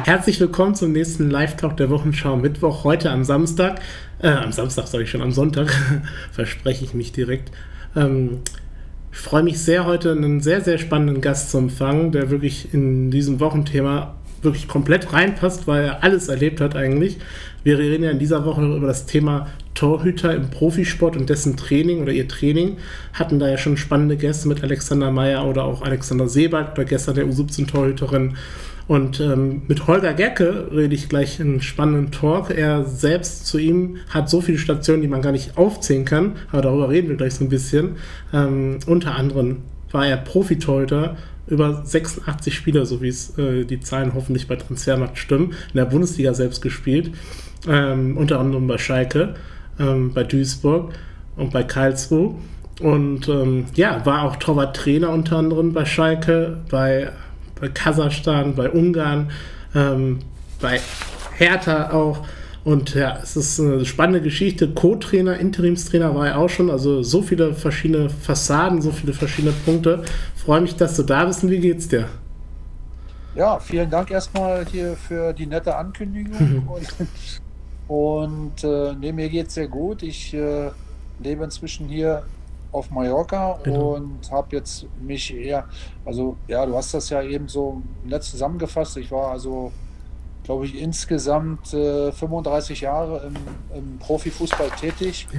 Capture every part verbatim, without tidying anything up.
herzlich willkommen zum nächsten Live-Talk der Wochenschau Mittwoch, heute am Samstag, äh, am Samstag sage ich schon, am Sonntag, verspreche ich mich direkt. Ähm, ich freue mich sehr, heute einen sehr, sehr spannenden Gast zu empfangen, der wirklich in diesem Wochenthema wirklich komplett reinpasst, weil er alles erlebt hat eigentlich. Wir reden ja in dieser Woche über das Thema Torhüter im Profisport und dessen Training oder ihr Training. Hatten da ja schon spannende Gäste mit Alexander Meyer oder auch Alexander Sebald oder gestern der U siebzehn Torhüterin. Und ähm, mit Holger Gerke rede ich gleich einen spannenden Talk. Er selbst, zu ihm, hat so viele Stationen, die man gar nicht aufzählen kann, aber darüber reden wir gleich so ein bisschen. Ähm, unter anderem war er Profitorhüter, über sechsundachtzig Spieler, so wie es äh, die Zahlen hoffentlich bei Transfermarkt stimmen, in der Bundesliga selbst gespielt, ähm, unter anderem bei Schalke, ähm, bei Duisburg und bei Karlsruhe. Und ähm, ja, war auch Torwarttrainer unter anderem bei Schalke, bei bei Kasachstan, bei Ungarn, ähm, bei Hertha auch. Und ja, es ist eine spannende Geschichte. Co-Trainer, Interimstrainer war er auch schon. Also so viele verschiedene Fassaden, so viele verschiedene Punkte. Freue mich, dass du da bist. Und wie geht's dir? Ja, vielen Dank erstmal hier für die nette Ankündigung. und und äh, nee, mir geht's sehr gut. Ich äh, lebe inzwischen hier auf Mallorca Genau. und habe jetzt mich eher, also ja, du hast das ja eben so nett zusammengefasst. Ich war also, glaube ich, insgesamt äh, fünfunddreißig Jahre im, im Profifußball tätig,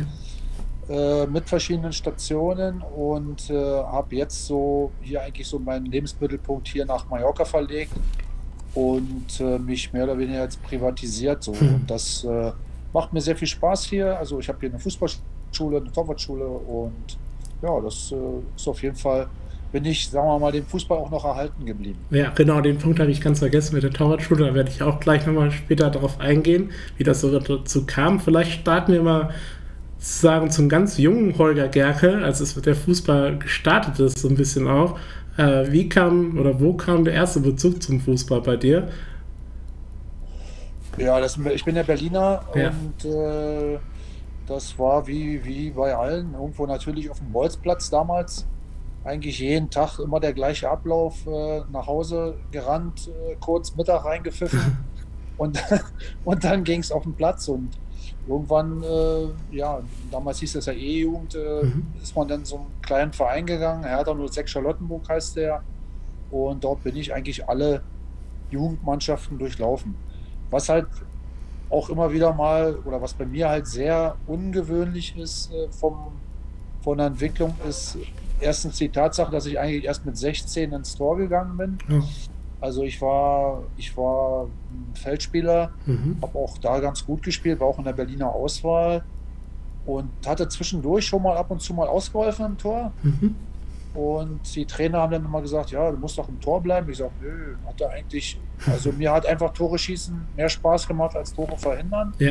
Ja. äh, mit verschiedenen Stationen und äh, habe jetzt so hier eigentlich so meinen Lebensmittelpunkt hier nach Mallorca verlegt und äh, mich mehr oder weniger jetzt privatisiert so. Hm. Und das äh, macht mir sehr viel Spaß hier. Also ich habe hier eine Fußballschule, eine Torwartschule und ja, das äh, ist auf jeden Fall, bin ich, sagen wir mal, dem Fußball auch noch erhalten geblieben. Ja, genau, den Punkt habe ich ganz vergessen mit der Torwartschule. Da werde ich auch gleich nochmal später darauf eingehen, wie das so dazu kam. Vielleicht starten wir mal sagen zum ganz jungen Holger Gerke, als es mit der Fußball gestartet ist, so ein bisschen auch. Äh, wie kam oder wo kam der erste Bezug zum Fußball bei dir? Ja, das, ich bin ja Berliner Ja. und äh, das war wie, wie bei allen, irgendwo natürlich auf dem Bolzplatz damals. Eigentlich jeden Tag immer der gleiche Ablauf, äh, nach Hause gerannt, äh, kurz Mittag reingepfiffen und, und dann ging es auf den Platz. Und irgendwann, äh, ja, damals hieß das ja E-Jugend, äh, Mhm. ist man dann so einen kleinen Verein gegangen, Hertha null sechs Charlottenburg heißt der. Und dort bin ich eigentlich alle Jugendmannschaften durchlaufen. Was halt auch immer wieder mal, oder was bei mir halt sehr ungewöhnlich ist äh, vom, von der Entwicklung, ist erstens die Tatsache, dass ich eigentlich erst mit sechzehn ins Tor gegangen bin. Ja. Also ich war, ich war ein Feldspieler, Mhm. habe auch da ganz gut gespielt, war auch in der Berliner Auswahl und hatte zwischendurch schon mal ab und zu mal ausgeholfen im Tor. Mhm. Und die Trainer haben dann immer gesagt, ja, du musst doch im Tor bleiben. Ich sage, nö, hat er eigentlich, also mir hat einfach Tore schießen mehr Spaß gemacht als Tore verhindern. Ja.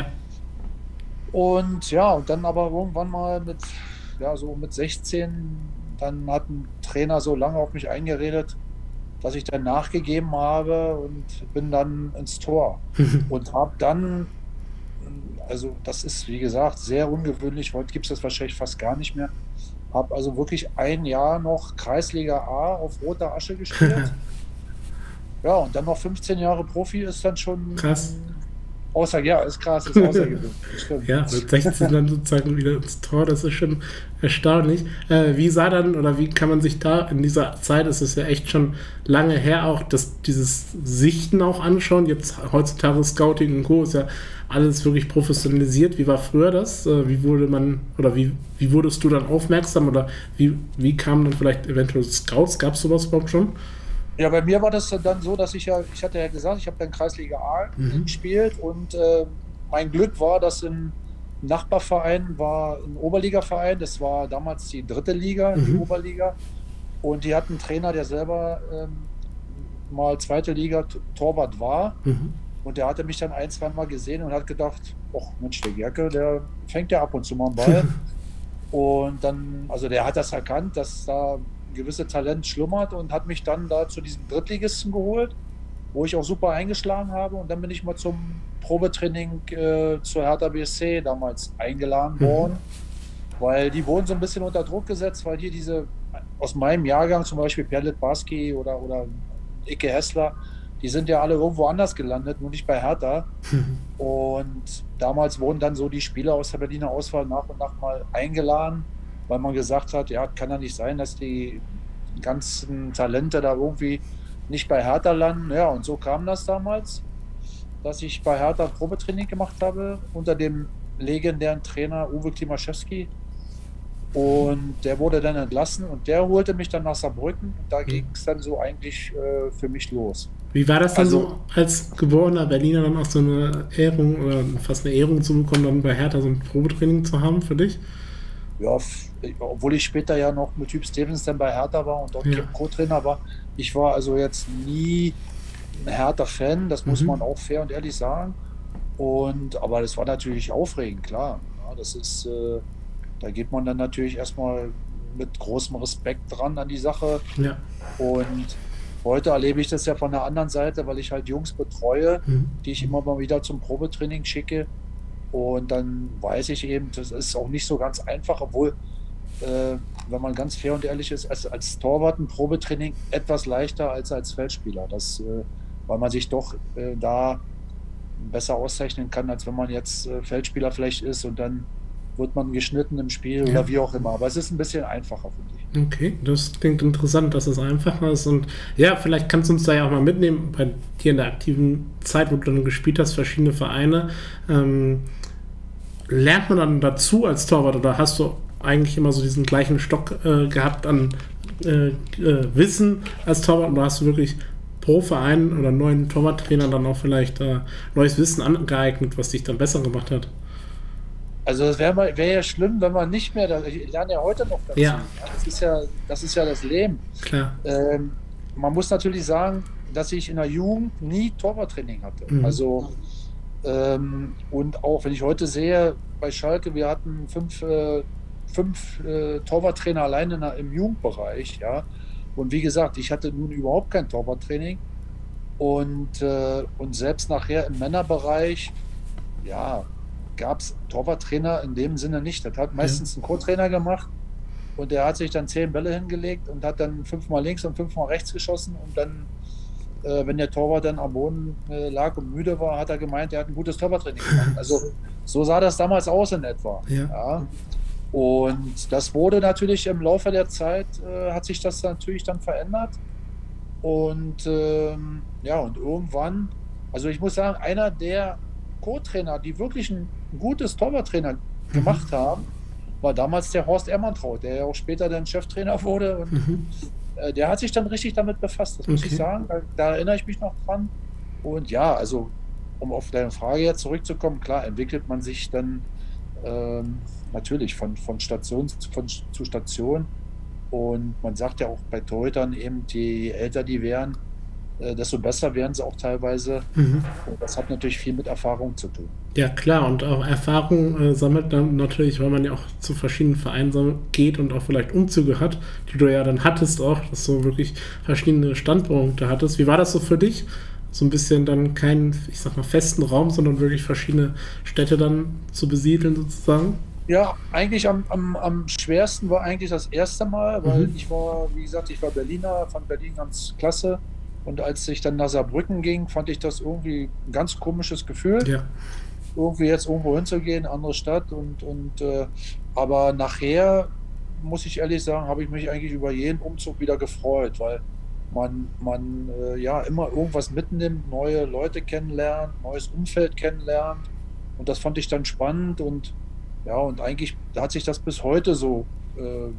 Und ja, und dann aber irgendwann mal mit, ja, so mit sechzehn, dann hat ein Trainer so lange auf mich eingeredet, dass ich dann nachgegeben habe und bin dann ins Tor. Und habe dann, also das ist wie gesagt sehr ungewöhnlich, heute gibt es das wahrscheinlich fast gar nicht mehr, habe also wirklich ein Jahr noch Kreisliga A auf roter Asche gespielt. Ja, und dann noch fünfzehn Jahre Profi ist dann schon Krass. außer, ja, ist krass, ist außergewöhnlich. Stimmt. Ja, mit sechzehn dann sozusagen wieder ins Tor, das ist schon erstaunlich. Äh, wie sah dann oder wie kann man sich da in dieser Zeit, es ist ja echt schon lange her, auch das, dieses Sichten auch anschauen? Jetzt heutzutage Scouting und Co. ist ja alles wirklich professionalisiert. Wie war früher das? Äh, wie wurde man oder wie, wie wurdest du dann aufmerksam oder wie, wie kamen dann vielleicht eventuell Scouts? Gab es sowas überhaupt schon? Ja, bei mir war das dann so, dass ich ja, ich hatte ja gesagt, ich habe dann Kreisliga A Mhm. gespielt und äh, mein Glück war, dass im Nachbarverein war ein Oberligaverein, das war damals die dritte Liga, die Mhm. Oberliga. Und die hatten einen Trainer, der selber ähm, mal zweite Liga T- Torwart war. Mhm. Und der hatte mich dann ein, zwei Mal gesehen und hat gedacht, ach Mensch, der Gerke, der fängt ja ab und zu mal einen Ball. Und dann, also der hat das erkannt, dass da ein gewisses Talent schlummert und hat mich dann da zu diesem Drittligisten geholt, wo ich auch super eingeschlagen habe. Und dann bin ich mal zum Probetraining äh, zur Hertha B S C damals eingeladen worden, Mhm. weil die wurden so ein bisschen unter Druck gesetzt, weil hier diese, aus meinem Jahrgang zum Beispiel Perlet Barski oder, oder Icke Hessler, die sind ja alle irgendwo anders gelandet, nur nicht bei Hertha. Und damals wurden dann so die Spieler aus der Berliner Auswahl nach und nach mal eingeladen, weil man gesagt hat, ja, kann ja nicht sein, dass die ganzen Talente da irgendwie nicht bei Hertha landen. Ja, und so kam das damals, dass ich bei Hertha ein Probetraining gemacht habe unter dem legendären Trainer Uwe Klimaszewski. Und der wurde dann entlassen und der holte mich dann nach Saarbrücken und da ging es dann so eigentlich äh, für mich los. Wie war das dann Also, so, als geborener Berliner dann auch so eine Ehrung oder fast eine Ehrung zu bekommen, dann bei Hertha so ein Probetraining zu haben für dich? ja, f- obwohl ich später ja noch mit Typ Stevens dann bei Hertha war und dort Ja. Co-Trainer war, ich war also jetzt nie ein Hertha-Fan, das muss Mhm. man auch fair und ehrlich sagen. Und, aber das war natürlich aufregend, klar. Ja, das ist, äh, da geht man dann natürlich erstmal mit großem Respekt dran an die Sache. Ja. Und heute erlebe ich das ja von der anderen Seite, weil ich halt Jungs betreue, Mhm. die ich immer mal wieder zum Probetraining schicke. Und dann weiß ich eben, das ist auch nicht so ganz einfach, obwohl, äh, wenn man ganz fair und ehrlich ist, als, als Torwart ein Probetraining etwas leichter als als Feldspieler. Das, äh, weil man sich doch äh, da besser auszeichnen kann, als wenn man jetzt äh, Feldspieler vielleicht ist und dann wird man geschnitten im Spiel Ja. oder wie auch immer. Aber es ist ein bisschen einfacher, finde ich. Okay, das klingt interessant, dass es einfacher ist. Und ja, vielleicht kannst du uns da ja auch mal mitnehmen, bei dir in der aktiven Zeit, wo du dann gespielt hast, verschiedene Vereine. Ähm, lernt man dann dazu als Torwart oder hast du eigentlich immer so diesen gleichen Stock äh, gehabt an äh, äh, Wissen als Torwart oder hast du wirklich pro Verein oder neuen Torwarttrainer dann auch vielleicht äh, neues Wissen angeeignet, was dich dann besser gemacht hat? Also es wäre wär ja schlimm, wenn man nicht mehr, da, ich lerne ja heute noch dazu. Ja. Das ist ja, das ist ja das Leben. Klar. Ähm, man muss natürlich sagen, dass ich in der Jugend nie Torwarttraining hatte. Mhm. Also ähm, und auch wenn ich heute sehe, bei Schalke, wir hatten fünf, äh, fünf äh, Torwarttrainer alleine in der, im Jugendbereich, ja. Und wie gesagt, ich hatte nun überhaupt kein Torwarttraining. Und, äh, und selbst nachher im Männerbereich, ja, gab es Torwarttrainer in dem Sinne nicht. Das hat meistens ein Co-Trainer gemacht und der hat sich dann zehn Bälle hingelegt und hat dann fünfmal links und fünfmal rechts geschossen und dann, äh, wenn der Torwart dann am Boden äh, lag und müde war, hat er gemeint, er hat ein gutes Torwarttraining gemacht. Also so sah das damals aus in etwa. Ja. Ja. Und das wurde natürlich im Laufe der Zeit, äh, hat sich das natürlich dann verändert. Und ähm, ja, und irgendwann, also ich muss sagen, einer der Co-Trainer, die wirklich ein gutes Torwarttrainer gemacht haben, war damals der Horst Ermantraut, der ja auch später dann Cheftrainer wurde. Und Mhm. äh, der hat sich dann richtig damit befasst, das muss Okay. ich sagen. Da, da erinnere ich mich noch dran. Und ja, also um auf deine Frage jetzt zurückzukommen, klar, entwickelt man sich dann ähm, natürlich von, von Station zu, von, zu Station. Und man sagt ja auch bei Torhütern eben, je älter die werden, äh, desto besser werden sie auch teilweise. Mhm. Und das hat natürlich viel mit Erfahrung zu tun. Ja, klar, und auch Erfahrung äh, sammelt dann natürlich, weil man ja auch zu verschiedenen Vereinen sam- geht und auch vielleicht Umzüge hat, die du ja dann hattest auch, dass du wirklich verschiedene Standpunkte hattest. Wie war das so für dich? So ein bisschen dann keinen, ich sag mal, festen Raum, sondern wirklich verschiedene Städte dann zu besiedeln sozusagen? Ja, eigentlich am, am, am schwersten war eigentlich das erste Mal, weil Mhm. ich war, wie gesagt, ich war Berliner, fand Berlin ganz klasse. Und als ich dann nach Saarbrücken ging, fand ich das irgendwie ein ganz komisches Gefühl, Ja. irgendwie jetzt irgendwo hinzugehen, andere Stadt. Und, und äh, aber nachher, muss ich ehrlich sagen, habe ich mich eigentlich über jeden Umzug wieder gefreut, weil man, man äh, ja immer irgendwas mitnimmt, neue Leute kennenlernt, neues Umfeld kennenlernt. Und das fand ich dann spannend und ja, und eigentlich da hat sich das bis heute so. Äh,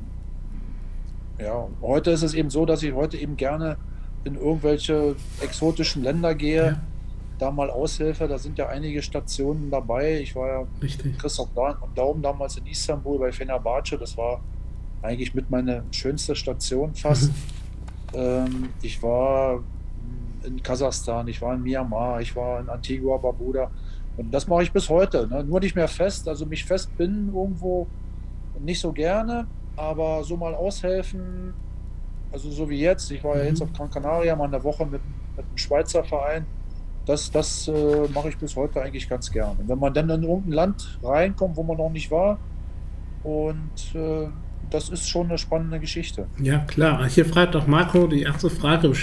ja, heute ist es eben so, dass ich heute eben gerne in irgendwelche exotischen Länder gehe, Ja. da mal aushelfe. Da sind ja einige Stationen dabei. Ich war ja Richtig. Christoph Daum damals in Istanbul bei Fenerbahce. Das war eigentlich mit meine schönste Station fast. Ähm, ich war in Kasachstan, ich war in Myanmar, ich war in Antigua Barbuda. Und das mache ich bis heute. Ne? Nur nicht mehr fest, also mich festbinden irgendwo nicht so gerne, aber so mal aushelfen, also so wie jetzt. Ich war ja Mhm. jetzt auf Gran Canaria mal eine Woche mit, mit einem Schweizer Verein. Das, das äh, mache ich bis heute eigentlich ganz gern. Und wenn man dann in irgendein Land reinkommt, wo man noch nicht war, und äh, das ist schon eine spannende Geschichte. Ja, klar. Hier fragt auch Marco die erste Frage im Chat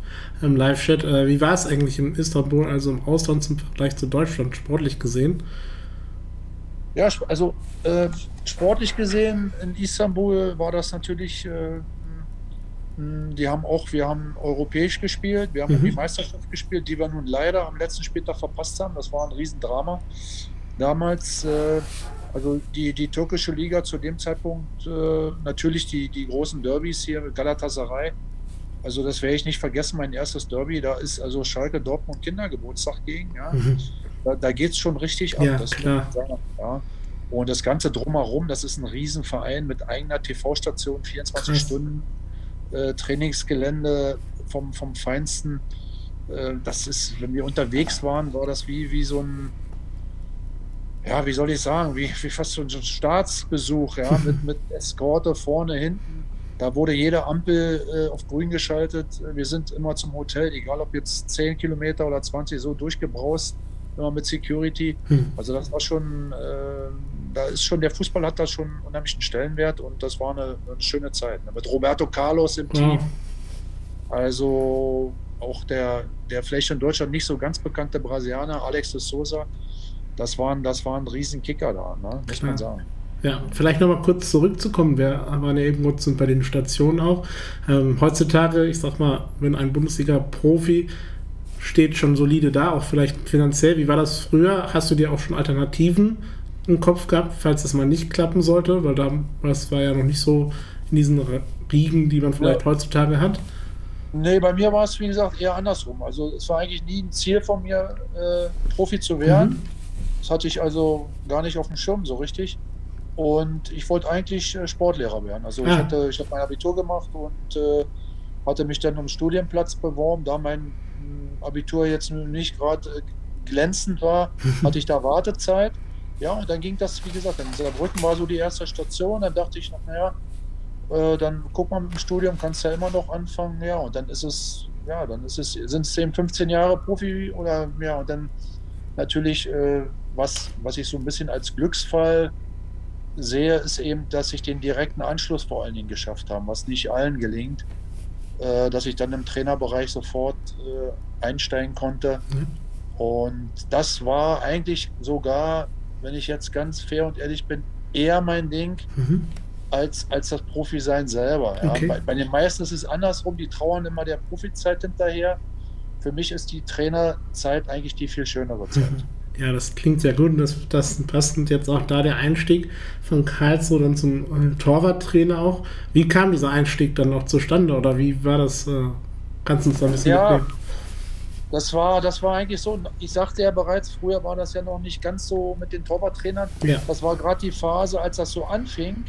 im Live-Chat. Äh, wie war es eigentlich in Istanbul, also im Ausland zum Vergleich zu Deutschland, sportlich gesehen? Ja, also äh, sportlich gesehen in Istanbul war das natürlich, äh, die haben auch, wir haben europäisch gespielt, wir haben um die Mhm. Meisterschaft gespielt, die wir nun leider am letzten Spieltag verpasst haben. Das war ein Riesendrama. Damals, äh, also die, die türkische Liga zu dem Zeitpunkt, äh, natürlich die, die großen Derbys hier mit Galatasaray. Also das werde ich nicht vergessen, mein erstes Derby, da ist also Schalke Dortmund Kindergeburtstag gegen, ja. Mhm. Da, da geht es schon richtig ab, Ja, das muss klar. man sagen, ja. Und das Ganze drumherum, das ist ein Riesenverein mit eigener T V-Station, vierundzwanzig Krass. Stunden äh, Trainingsgelände vom, vom Feinsten. Äh, das ist, wenn wir unterwegs waren, war das wie, wie so ein, ja, wie soll ich sagen, wie, wie fast so ein Staatsbesuch, ja, mit, mit Eskorte vorne, hinten. Da wurde jede Ampel äh, auf grün geschaltet. Wir sind immer zum Hotel, egal ob jetzt zehn Kilometer oder zwanzig, so durchgebraust, immer mit Security. Hm. Also das war schon, äh, da ist schon, der Fußball hat da schon einen unheimlichen Stellenwert und das war eine, eine schöne Zeit. Ne? Mit Roberto Carlos im Team. Wow. Also auch der, der vielleicht in Deutschland nicht so ganz bekannte Brasilianer, Alex de Souza, das waren, das waren Riesenkicker da, ne? Muss Klar. man sagen. Ja, vielleicht nochmal kurz zurückzukommen, wir waren ja eben kurz bei den Stationen auch. Ähm, heutzutage, ich sag mal, wenn ein Bundesliga-Profi steht schon solide da, auch vielleicht finanziell. Wie war das früher? Hast du dir auch schon Alternativen im Kopf gehabt, falls das mal nicht klappen sollte? Weil da, das war ja noch nicht so in diesen Riegen, die man vielleicht Ja. heutzutage hat. Nee, bei mir war es, wie gesagt, eher andersrum. Also es war eigentlich nie ein Ziel von mir, äh, Profi zu werden. Mhm. Das hatte ich also gar nicht auf dem Schirm so richtig. Und ich wollte eigentlich äh, Sportlehrer werden. Also ich Ah. hatte, ich habe mein Abitur gemacht und äh, hatte mich dann um einen Studienplatz beworben. Da mein mh, Abitur jetzt nicht gerade äh, glänzend war, hatte ich da Wartezeit. Ja, und dann ging das, wie gesagt, in Saarbrücken war so die erste Station. Dann dachte ich noch, naja, äh, dann guck mal mit dem Studium, kannst ja immer noch anfangen. Ja, und dann ist es, ja, dann ist es, sind es zehn, fünfzehn Jahre Profi oder ja, und dann natürlich, äh, was, was ich so ein bisschen als Glücksfall sehe, ist eben, dass ich den direkten Anschluss vor allen Dingen geschafft habe, was nicht allen gelingt, äh, dass ich dann im Trainerbereich sofort äh, einsteigen konnte. Mhm. Und das war eigentlich sogar, wenn ich jetzt ganz fair und ehrlich bin, eher mein Ding Mhm. als, als das Profi-Sein selber. Ja. Okay. Bei, bei den meisten ist es andersrum, die trauern immer der Profizeit hinterher. Für mich ist die Trainerzeit eigentlich die viel schönere Zeit. Ja, das klingt sehr gut und das, das passend jetzt auch da der Einstieg von Karlsruhe dann zum äh, Torwarttrainer auch. Wie kam dieser Einstieg dann noch zustande oder wie war das? Äh, kannst du uns da ein bisschen Ja, mitnehmen? Das war, das war eigentlich so, ich sagte ja bereits, früher war das ja noch nicht ganz so mit den Torwarttrainern. Ja. Das war gerade die Phase, als das so anfing.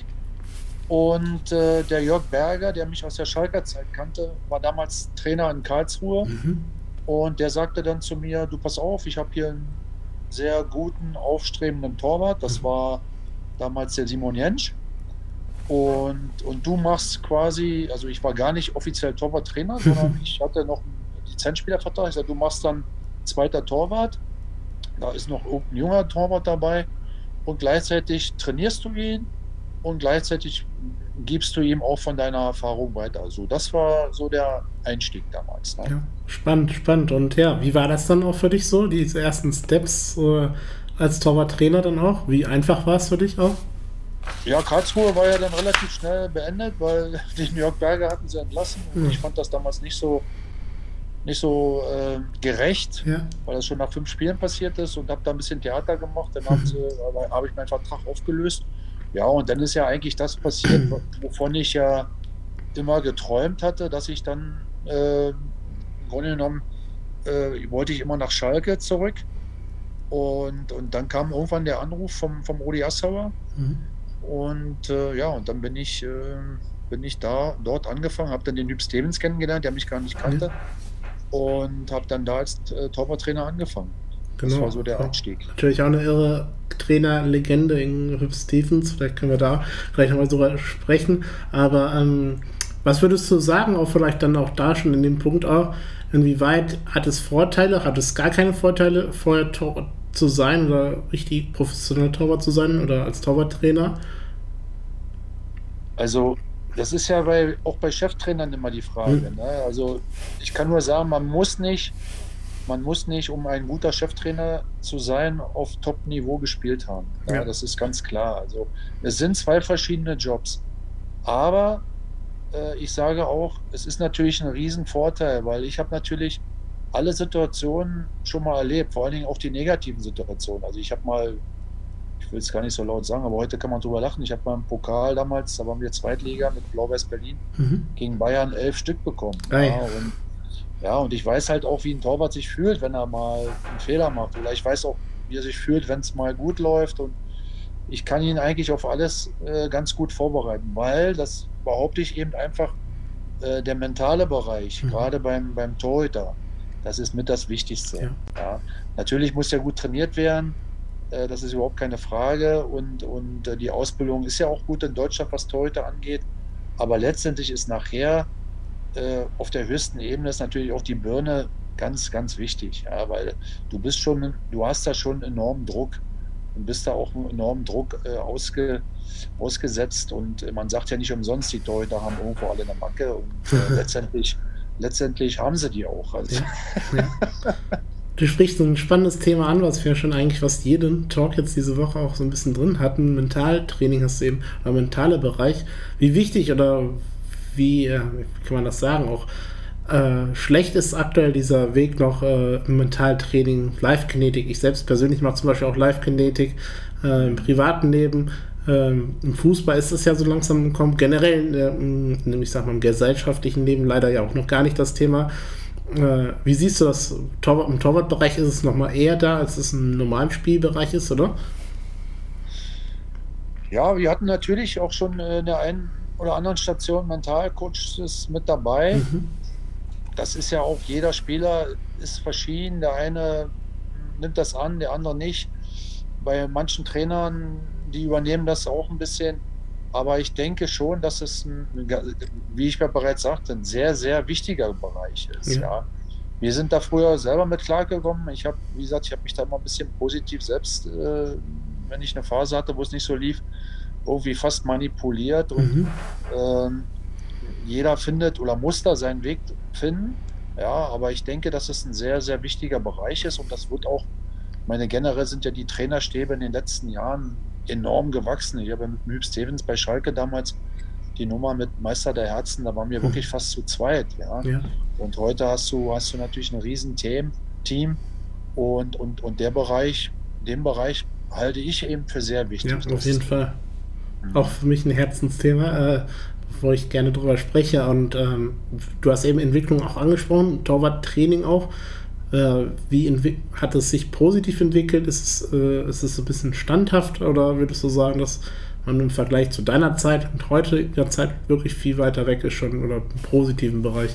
Und äh, der Jörg Berger, der mich aus der Schalker Zeit kannte, war damals Trainer in Karlsruhe. Mhm. Und der sagte dann zu mir, du pass auf, ich habe hier einen sehr guten, aufstrebenden Torwart. Das war damals der Simon Jentsch. Und, und du machst quasi, also ich war gar nicht offiziell Torwarttrainer, sondern ich hatte noch einen Lizenzspielervertrag. Ich sagte, du machst dann zweiter Torwart. Da ist noch irgendein junger Torwart dabei. Und gleichzeitig trainierst du ihn und gleichzeitig gibst du ihm auch von deiner Erfahrung weiter. Also das war so der Einstieg damals. Ne? Ja, spannend, spannend. Und ja, wie war das dann auch für dich so, diese ersten Steps äh, als Torwarttrainer dann auch? Wie einfach war es für dich auch? Ja, Karlsruhe war ja dann relativ schnell beendet, weil den Jörg Berger hatten sie entlassen. Und Mhm. ich fand das damals nicht so, nicht so äh, gerecht, Ja. weil das schon nach fünf Spielen passiert ist und habe da ein bisschen Theater gemacht. Dann haben sie, aber habe ich meinen Vertrag aufgelöst. Ja, und dann ist ja eigentlich das passiert, wovon ich ja immer geträumt hatte, dass ich dann äh, im Grunde genommen äh, wollte ich immer nach Schalke zurück. Und, und dann kam irgendwann der Anruf vom, vom Rudi Assauer. Mhm. Und äh, ja, und dann bin ich, äh, bin ich da dort angefangen, habe dann den Typ Stevens kennengelernt, der mich gar nicht kannte. Und habe dann da als äh, Torwarttrainer angefangen. Das Genau. war so der Einstieg. Natürlich auch eine irre Trainerlegende in Hüb Stevens. Vielleicht können wir da gleich nochmal drüber sprechen. Aber ähm, was würdest du sagen, auch vielleicht dann auch da schon in dem Punkt auch, inwieweit hat es Vorteile, hat es gar keine Vorteile, vorher Torwart zu sein oder richtig professionell Torwart zu sein oder als Torwarttrainer? Also das ist ja bei, auch bei Cheftrainern immer die Frage. Hm. Ne? Also ich kann nur sagen, man muss nicht, man muss nicht, um ein guter Cheftrainer zu sein, auf Top-Niveau gespielt haben. Ja, Ja. das ist ganz klar. Also es sind zwei verschiedene Jobs. Aber äh, ich sage auch, es ist natürlich ein Riesenvorteil, weil ich habe natürlich alle Situationen schon mal erlebt, vor allen Dingen auch die negativen Situationen. Also ich habe mal, ich will es gar nicht so laut sagen, aber heute kann man drüber lachen. Ich habe mal im Pokal damals, da waren wir Zweitliga mit Blau-Weiß Berlin, Mhm. gegen Bayern elf Stück bekommen. Ei. Ja, und, ja, und ich weiß halt auch, wie ein Torwart sich fühlt, wenn er mal einen Fehler macht. Oder ich weiß auch, wie er sich fühlt, wenn es mal gut läuft. Und ich kann ihn eigentlich auf alles äh, ganz gut vorbereiten, weil, das behaupte ich eben einfach, äh, der mentale Bereich, Mhm. gerade beim, beim Torhüter, das ist mit das Wichtigste. Ja. Ja. Natürlich muss er gut trainiert werden, äh, das ist überhaupt keine Frage. Und, und äh, die Ausbildung ist ja auch gut in Deutschland, was Torhüter angeht. Aber letztendlich ist nachher äh, auf der höchsten Ebene ist natürlich auch die Birne ganz, ganz wichtig. Ja, weil du bist schon, du hast da schon enormen Druck und bist da auch einen enormen Druck äh, ausge, ausgesetzt. Und äh, man sagt ja nicht umsonst, die Torhüter haben irgendwo alle eine Macke. Und äh, letztendlich, letztendlich haben sie die auch. Also, Ja. Ja. Du sprichst so ein spannendes Thema an, was wir schon eigentlich fast jeden Talk jetzt diese Woche auch so ein bisschen drin hatten. Mentaltraining hast du eben, oder mentale Bereich. Wie wichtig oder wie, äh, wie kann man das sagen, auch äh, schlecht ist aktuell dieser Weg noch äh, Mentaltraining, Live-Kinetik. Ich selbst persönlich mache zum Beispiel auch Live-Kinetik äh, im privaten Leben. Ähm, Im Fußball ist es ja so langsam gekommen, generell äh, im, ich sag mal, im gesellschaftlichen Leben leider ja auch noch gar nicht das Thema. Äh, wie siehst du das? Torwart, im Torwartbereich ist es nochmal eher da, als es im normalen Spielbereich ist, oder? ja, wir hatten natürlich auch schon äh, in der einen oder anderen Station Mentalcoaches mit dabei. Mhm. Das ist ja auch, jeder Spieler ist verschieden. Der eine nimmt das an, der andere nicht. Bei manchen Trainern, die übernehmen das auch ein bisschen. Aber ich denke schon, dass es, ein, wie ich mir bereits sagte, ein sehr, sehr wichtiger Bereich ist. Ja. Ja. Wir sind da früher selber mit klargekommen. Ich habe, wie gesagt, ich habe mich da mal ein bisschen positiv selbst, äh, wenn ich eine Phase hatte, wo es nicht so lief, irgendwie fast manipuliert. Und Mhm. ähm, jeder findet oder muss da seinen Weg finden. Ja, aber ich denke, dass es ein sehr, sehr wichtiger Bereich ist und das wird auch, meine generell sind ja die Trainerstäbe in den letzten Jahren enorm gewachsen. Ich habe mit Hüb Stevens bei Schalke damals die Nummer mit Meister der Herzen, da waren wir wirklich fast zu zweit. Ja. Ja. Und heute hast du, hast du natürlich ein riesen Team, Team und, und, und der Bereich, den Bereich halte ich eben für sehr wichtig. Ja, auf Das- jeden Fall. Auch für mich ein Herzensthema, äh, wo ich gerne drüber spreche. Und ähm, du hast eben Entwicklung auch angesprochen, Torwarttraining auch. Äh, wie entwi- hat es sich positiv entwickelt? Ist es, äh, ist es so ein bisschen standhaft oder würdest du sagen, dass man im Vergleich zu deiner Zeit und heutiger Zeit wirklich viel weiter weg ist schon oder im positiven Bereich?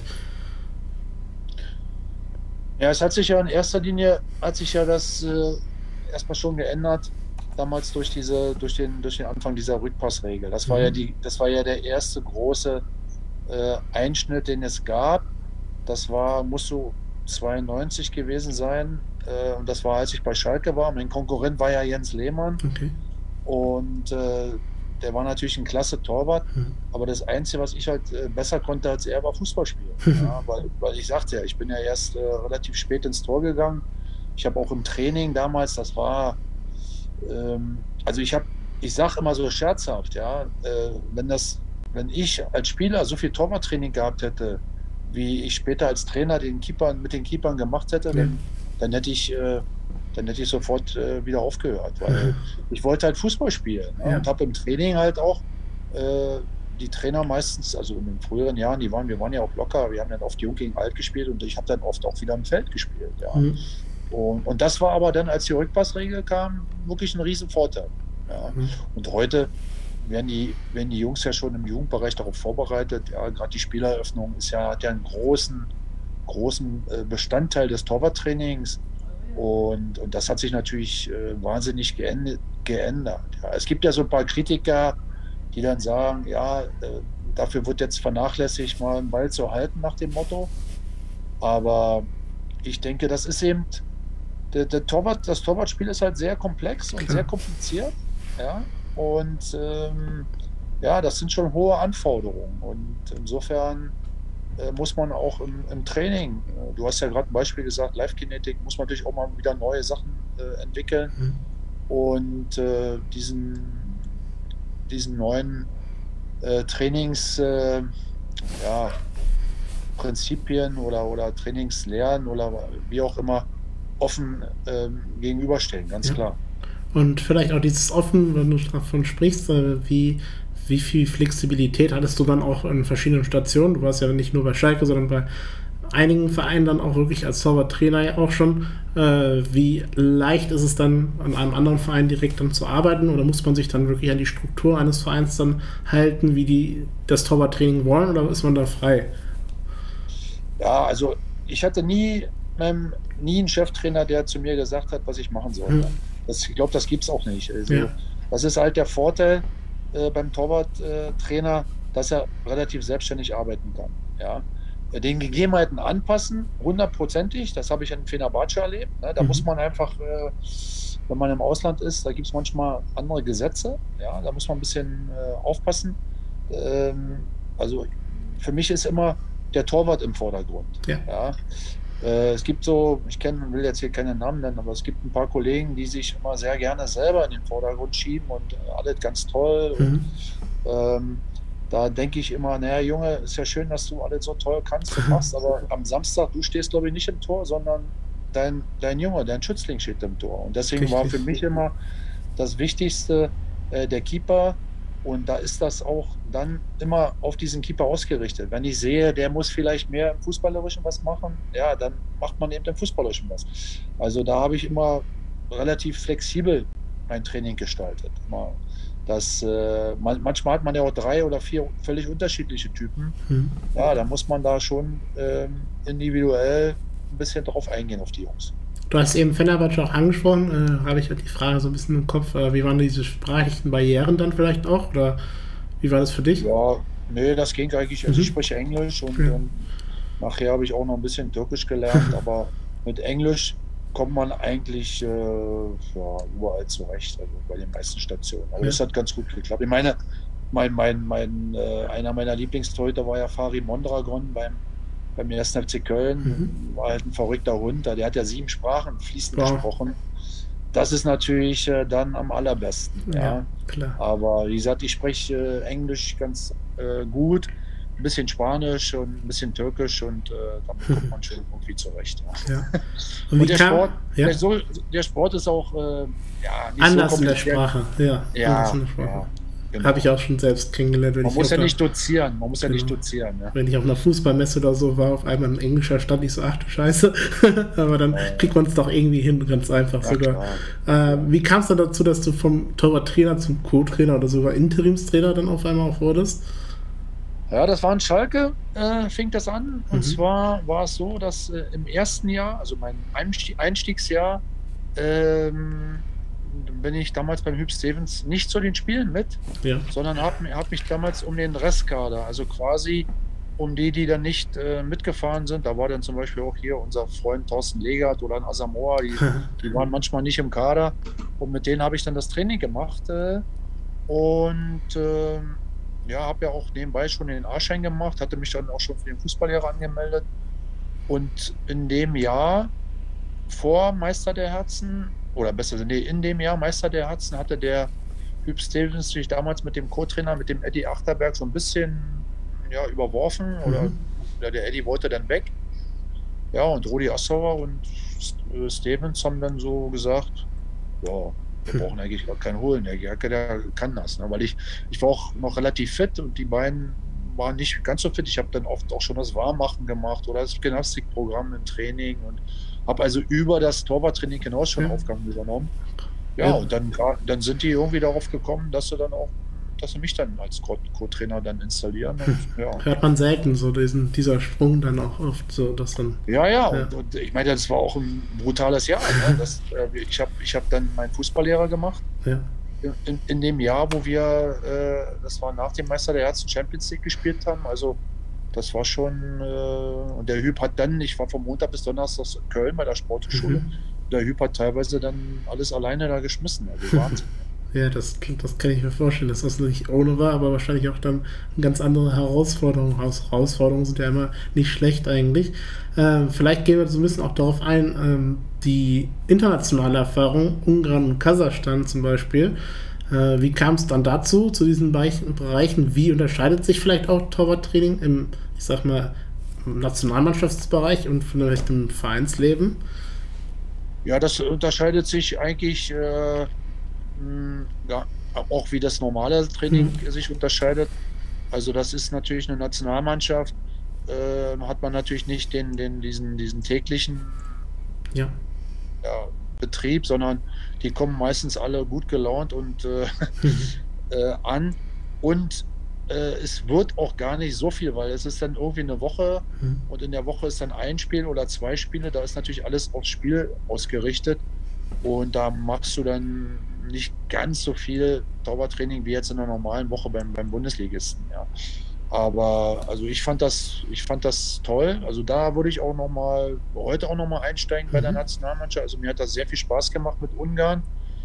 Ja, es hat sich ja in erster Linie, hat sich ja das äh, erstmal schon geändert, damals durch diese, durch den, durch den Anfang dieser Rückpassregel. Das war Mhm. ja die, das war ja der erste große äh, Einschnitt, den es gab. Das war, muss so zweiundneunzig gewesen sein. Äh, und das war, als ich bei Schalke war. Mein Konkurrent war ja Jens Lehmann. Okay. Und äh, der war natürlich ein klasse Torwart. Mhm. Aber das Einzige, was ich halt äh, besser konnte als er, war Fußball spielen. Ja, weil, weil ich sagte ja, ich bin ja erst äh, relativ spät ins Tor gegangen. Ich habe auch im Training damals, das war, ähm, also ich habe, ich sage immer so scherzhaft, ja, äh, wenn das, wenn ich als Spieler so viel Torwarttraining gehabt hätte, wie ich später als Trainer den Keepern, mit den Keepern gemacht hätte, Ja. dann, dann hätte ich, äh, dann hätte ich sofort äh, wieder aufgehört, weil ich wollte halt Fußball spielen, ne? Ja. Und habe im Training halt auch äh, die Trainer meistens, also in den früheren Jahren, die waren, wir waren ja auch locker, wir haben dann oft Jung gegen Alt gespielt und ich habe dann oft auch wieder im Feld gespielt, ja. Mhm. Und, und das war aber dann, als die Rückpassregel kam, wirklich ein Riesenvorteil. Ja. Mhm. Und heute werden die, werden die Jungs ja schon im Jugendbereich darauf vorbereitet. Ja, gerade die Spieleröffnung ist ja, hat ja einen großen, großen äh, Bestandteil des Torwarttrainings. Und, und das hat sich natürlich äh, wahnsinnig geändert. geändert. Ja. Es gibt ja so ein paar Kritiker, die dann sagen, ja, äh, dafür wird jetzt vernachlässigt, mal einen Ball zu halten nach dem Motto. Aber ich denke, das ist eben, der, der Torwart, das Torwartspiel ist halt sehr komplex und Klar. sehr kompliziert. Ja? Und ähm, ja, das sind schon hohe Anforderungen. Und insofern äh, muss man auch im, im Training, äh, du hast ja gerade ein Beispiel gesagt, Live-Kinetik, muss man natürlich auch mal wieder neue Sachen äh, entwickeln. Mhm. Und äh, diesen, diesen neuen äh, Trainings, äh, ja, Prinzipien oder, oder Trainingslehren oder wie auch immer offen ähm, gegenüberstellen, ganz Ja. klar. Und vielleicht auch dieses Offen, wenn du davon sprichst, äh, wie, wie viel Flexibilität hattest du dann auch in verschiedenen Stationen? Du warst ja nicht nur bei Schalke, sondern bei einigen Vereinen dann auch wirklich als Torwarttrainer ja auch schon. Äh, wie leicht ist es dann, an einem anderen Verein direkt dann zu arbeiten, oder muss man sich dann wirklich an die Struktur eines Vereins dann halten, wie die das Torwarttraining wollen, oder ist man da frei? Ja, also ich hatte nie, ähm, nie einen Cheftrainer, der zu mir gesagt hat, was ich machen soll. Hm. Das, ich glaube, das gibt es auch nicht. Also, Ja. das ist halt der Vorteil äh, beim Torwarttrainer, dass er relativ selbstständig arbeiten kann. Ja. Den Gegebenheiten anpassen, hundertprozentig. Das habe ich in Fenerbahce erlebt. Ne? Da Mhm. muss man einfach, äh, wenn man im Ausland ist, da gibt es manchmal andere Gesetze. Ja? Da muss man ein bisschen äh, aufpassen. Ähm, also für mich ist immer der Torwart im Vordergrund. Ja. Ja? Äh, es gibt so, ich kenn, will jetzt hier keine Namen nennen, aber es gibt ein paar Kollegen, die sich immer sehr gerne selber in den Vordergrund schieben und äh, alles ganz toll. Mhm. Und, ähm, da denke ich immer, naja, Junge, ist ja schön, dass du alles so toll kannst und machst, aber am Samstag, du stehst, glaube ich, nicht im Tor, sondern dein, dein Junge, dein Schützling steht im Tor. Und deswegen Richtig. war für mich immer das Wichtigste äh, der Keeper. Und da ist das auch dann immer auf diesen Keeper ausgerichtet. Wenn ich sehe, der muss vielleicht mehr im Fußballerischen was machen, ja, dann macht man eben im Fußballerischen was. Also da habe ich immer relativ flexibel mein Training gestaltet. Immer das, äh, man, manchmal hat man ja auch drei oder vier völlig unterschiedliche Typen. Mhm. Ja, da muss man da schon ähm, individuell ein bisschen drauf eingehen auf die Jungs. Du hast eben Fenerbahce auch angesprochen, äh, habe ich die Frage so ein bisschen im Kopf, äh, wie waren diese sprachlichen Barrieren dann vielleicht auch, oder wie war das für dich? Ja, nee, das ging eigentlich. Also Mhm. ich spreche Englisch und, Ja. und nachher habe ich auch noch ein bisschen Türkisch gelernt, aber mit Englisch kommt man eigentlich äh, ja, überall zurecht, also bei den meisten Stationen. Aber Ja. das hat ganz gut geklappt. Ich meine, mein, mein, mein, äh, einer meiner Lieblingstorhüter war ja Fari Mondragon beim, beim ersten F C Köln. Mhm. War halt ein verrückter Hund, der hat ja sieben Sprachen fließend Wow. gesprochen. Das ist natürlich äh, dann am allerbesten. Ja. Ja, klar. Aber wie gesagt, ich spreche äh, Englisch ganz äh, gut, ein bisschen Spanisch und ein bisschen Türkisch und äh, damit kommt man schon irgendwie zurecht. Ja. Ja. Und, wie der, kam- Sport, ja, der, so, der Sport ist auch äh, ja, nicht anders so in der kompliziert. Sprache. Ja, Ja, anders in der Sprache. ja, genau. Habe ich auch schon selbst kennengelernt. Wenn Man ich muss auf ja einer- nicht dozieren, man muss ja nicht Genau. dozieren. Ja. Wenn ich auf einer Fußballmesse oder so war, auf einmal ein englischer stand, ich so, ach du Scheiße. Aber dann kriegt man es doch irgendwie hin, ganz einfach Ja, sogar. klar. Äh, wie kam es dann dazu, dass du vom Torwarttrainer zum Co-Trainer oder sogar Interimstrainer dann auf einmal auch wurdest? Ja, das war in Schalke, äh, fing das an. Und Mhm. zwar war es so, dass äh, im ersten Jahr, also mein Einstieg, Einstiegsjahr, ähm, bin ich damals beim Hüb Stevens nicht zu den Spielen mit, Ja. sondern habe hab mich damals um den Restkader, also quasi um die, die dann nicht äh, mitgefahren sind. Da war dann zum Beispiel auch hier unser Freund Thorsten Legert oder ein Asamoah, die, die waren manchmal nicht im Kader. Und mit denen habe ich dann das Training gemacht. Äh, und ähm, ja, habe ja auch nebenbei schon den A-Schein gemacht, hatte mich dann auch schon für den Fußballlehrer angemeldet. Und in dem Jahr vor Meister der Herzen, oder besser, nee, in dem Jahr Meister der Herzen, hatte der Hüb Stevens sich damals mit dem Co-Trainer, mit dem Eddie Achterberg, so ein bisschen ja, überworfen. Oder, Mhm. oder der Eddie wollte dann weg. Ja, und Rudi Assauer und äh, Stevens haben dann so gesagt, ja, wir brauchen eigentlich gar keinen holen, der Gerke, der kann das. Ne? Weil ich, ich war auch noch relativ fit und die beiden waren nicht ganz so fit. Ich habe dann oft auch schon das Warmmachen gemacht oder das Gymnastikprogramm im Training und habe also über das Torwarttraining hinaus schon Mhm. Aufgaben übernommen. Ja, Ja. und dann, dann sind die irgendwie darauf gekommen, dass sie dann auch, dass sie mich dann als Co- Co-Trainer dann installieren. Und, ja. Hört man selten so diesen, dieser Sprung dann auch oft so, dass dann. Ja, ja, Ja. Und, und ich meine, das war auch ein brutales Jahr. Ne? Das, äh, ich habe ich hab dann meinen Fußballlehrer gemacht. Ja. In, in dem Jahr, wo wir, äh, das war nach dem Meister der Herzen Champions League gespielt haben, also das war schon, äh, und der Hüb hat dann, ich war von Montag bis Donnerstag in Köln bei der Sporthochschule, Mhm. der Hüb hat teilweise dann alles alleine da geschmissen, also Wahnsinn. Ja, das, das kann ich mir vorstellen, dass das nicht ohne war, aber wahrscheinlich auch dann eine ganz andere Herausforderung. Herausforderungen sind ja immer nicht schlecht eigentlich. Ähm, vielleicht gehen wir so ein bisschen auch darauf ein, ähm, die internationale Erfahrung, Ungarn und Kasachstan zum Beispiel. Äh, wie kam es dann dazu, zu diesen Bereichen? Wie unterscheidet sich vielleicht auch Torwarttraining im, ich sag mal, im Nationalmannschaftsbereich und vielleicht im Vereinsleben? Ja, das unterscheidet sich eigentlich äh, ja, auch wie das normale Training Hm. sich unterscheidet. Also das ist natürlich eine Nationalmannschaft, äh, hat man natürlich nicht den, den, diesen, diesen täglichen Ja. ja, Betrieb, sondern die kommen meistens alle gut gelaunt und äh, äh, an. Und äh, es wird auch gar nicht so viel, weil es ist dann irgendwie eine Woche Hm. und in der Woche ist dann ein Spiel oder zwei Spiele. Da ist natürlich alles aufs Spiel ausgerichtet. Und da machst du dann nicht ganz so viel Dauertraining wie jetzt in einer normalen Woche beim, beim Bundesligisten. Ja. Aber also ich fand das, ich fand das toll. Also da würde ich auch noch mal, heute auch noch mal einsteigen bei der Mhm. Nationalmannschaft. Also mir hat das sehr viel Spaß gemacht mit Ungarn.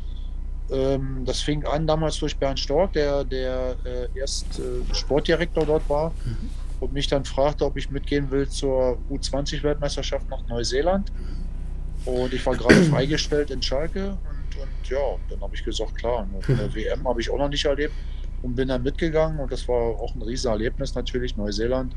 Ähm, das fing an damals durch Bernd Stork, der, der äh, erst äh, Sportdirektor dort war und mich dann fragte, ob ich mitgehen will zur U zwanzig-Weltmeisterschaft nach Neuseeland. Und ich war gerade freigestellt in Schalke und, und ja, dann habe ich gesagt, klar, eine, eine W M habe ich auch noch nicht erlebt und bin dann mitgegangen und das war auch ein riesen Erlebnis natürlich, Neuseeland.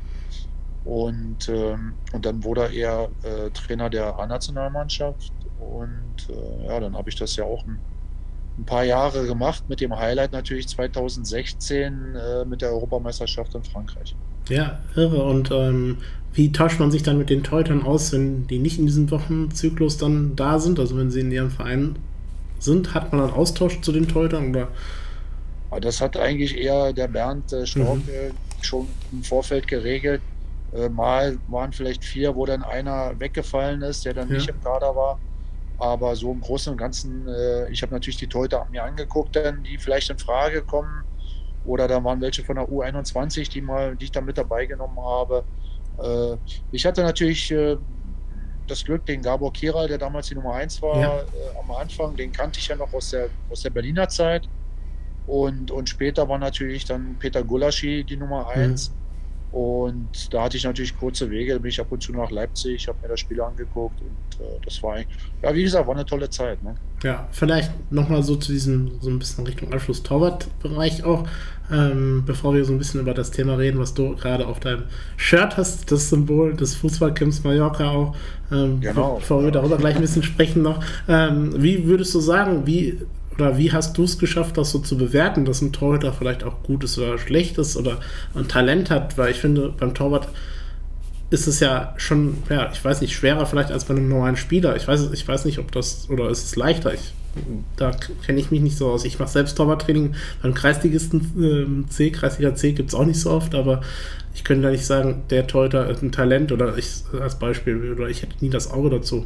Und, ähm, und dann wurde er äh, Trainer der A-Nationalmannschaft und äh, ja, dann habe ich das ja auch ein, ein paar Jahre gemacht, mit dem Highlight natürlich zweitausendsechzehn äh, mit der Europameisterschaft in Frankreich. Ja, irre. Und ähm, wie tauscht man sich dann mit den Torhütern aus, wenn die nicht in diesem Wochenzyklus dann da sind? Also wenn sie in ihrem Verein sind, hat man dann Austausch zu den Torhütern? Oder? Aber das hat eigentlich eher der Bernd äh, Mhm. Stork äh, schon im Vorfeld geregelt. Äh, mal waren vielleicht vier, wo dann einer weggefallen ist, der dann Ja. nicht im Kader war. Aber so im Großen und Ganzen, äh, ich habe natürlich die Torhüter mir angeguckt, dann, die vielleicht in Frage kommen. Oder da waren welche von der U einundzwanzig, die, mal, die ich da mit dabei genommen habe. Äh, ich hatte natürlich äh, das Glück, den Gabor Kiral, der damals die Nummer eins Ja. war, äh, am Anfang, den kannte ich ja noch aus der, aus der Berliner Zeit. Und, und später war natürlich dann Peter Gulaschi die Nummer Mhm. eins. Und da hatte ich natürlich kurze Wege, da bin ich ab und zu nach Leipzig, habe mir das Spiel angeguckt und äh, das war eigentlich, ja, wie gesagt, war eine tolle Zeit. Ne? Ja, vielleicht nochmal so zu diesem, so ein bisschen Richtung Abschluss-Torwart-Bereich auch, ähm, bevor wir so ein bisschen über das Thema reden, was du gerade auf deinem Shirt hast, das Symbol des Fußballcamps Mallorca auch, ähm, Genau, bevor wir ja. darüber gleich ein bisschen sprechen noch. Ähm, wie würdest du sagen, wie oder wie hast du es geschafft, das so zu bewerten, dass ein Torhüter vielleicht auch gut ist oder schlecht ist oder ein Talent hat? Weil ich finde, beim Torwart ist es ja schon, ja, ich weiß nicht, schwerer vielleicht als bei einem normalen Spieler. Ich weiß, ich weiß nicht, ob das, oder ist es leichter? Ich, da kenne ich mich nicht so aus. Ich mache selbst Torwarttraining beim Kreisligisten äh, C, Kreisliga C gibt es auch nicht so oft, aber ich könnte da nicht sagen, der Torhüter ist ein Talent oder ich als Beispiel, oder ich hätte nie das Auge dazu.